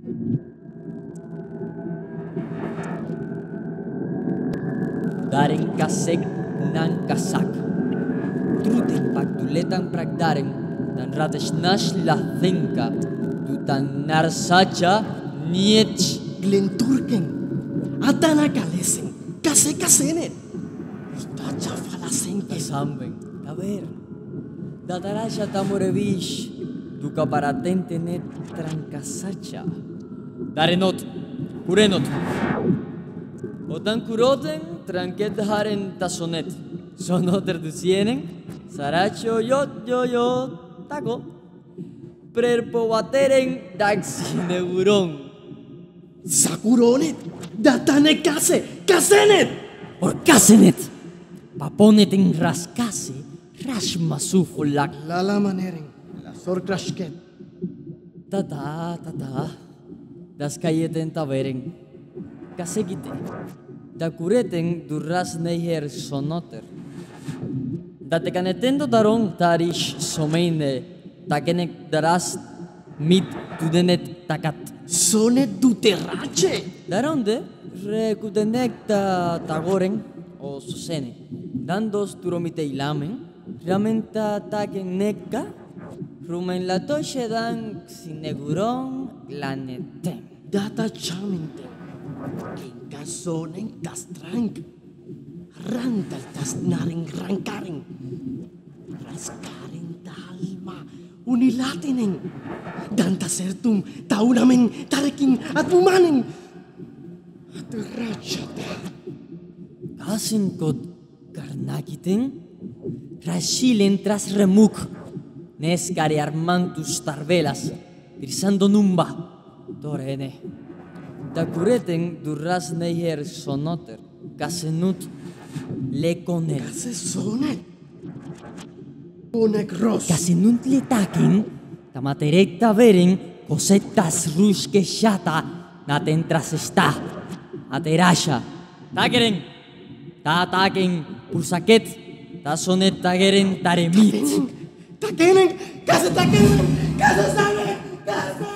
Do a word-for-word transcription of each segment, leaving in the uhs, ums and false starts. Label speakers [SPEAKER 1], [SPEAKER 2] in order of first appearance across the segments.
[SPEAKER 1] Daren kasek nan kasak. Truten paktuletan pragdaren dan rateshnash la zenka dutan narsacha niech.
[SPEAKER 2] Glenturken, atana kalesen, kase kasenet. Tacha falasen que
[SPEAKER 1] Samben, a ver. Datarasha tamorevish, duka paratente net trancasacha. Darenot, kurenot. Otan kuroten, tranquet haren tasonet. Sonoter dusienen, saracho yo yo yo, taco. Prerpo wateren, daxineguron.
[SPEAKER 2] Sakuronet, datane kase, kasenet.
[SPEAKER 1] Por kasenet. Paponet en rascase, rashmasufulak.
[SPEAKER 2] Lala maneren, la sor krashket.
[SPEAKER 1] Tata, tata. Das kayeten taveren. Kasegite. Da kureten durras neiher sonoter. Da te canetendo daron tarish someine. Takenek daras mit tudenet takat.
[SPEAKER 2] Sonet duterache.
[SPEAKER 1] Daronde recutenek ta tagoren o susene. Dandos turomite ilamen. Ramenta taken nekka. Rumen la toche dan sineguron planeten.
[SPEAKER 2] Data chamente. En casonen castrank. Rantal tas naren rankaren. Rascaren talma. Unilatinen. Danta sertum taunamen tarekin atmumanen. Aterrachata.
[SPEAKER 1] Kasin kod karnakiten. Rashilen tras remuk. Nescare armantus tarvelas. Pirsando numba. Torene. Da kureten durras neiher sonoter. Kasenut lekonet.
[SPEAKER 2] Kase sonet. Onek ros.
[SPEAKER 1] Kasenut letaken. Tamaterek taveren. Cosetas rushke shata. Natentras está. Aterasha. Takeren. Ta taken. Pursaket. Ta sonet tageren taremit.
[SPEAKER 2] Takenen, kase takenen, kase sane, kase.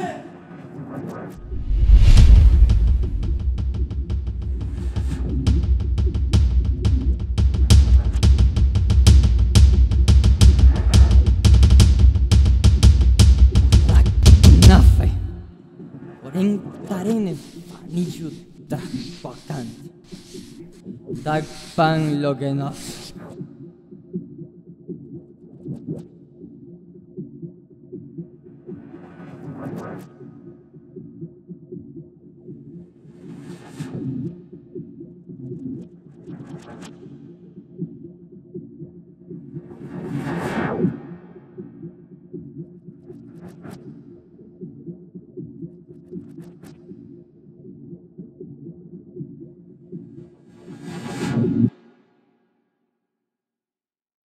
[SPEAKER 1] Nafe. Oren tarene. Panillo takpakan. Takpan lo que no.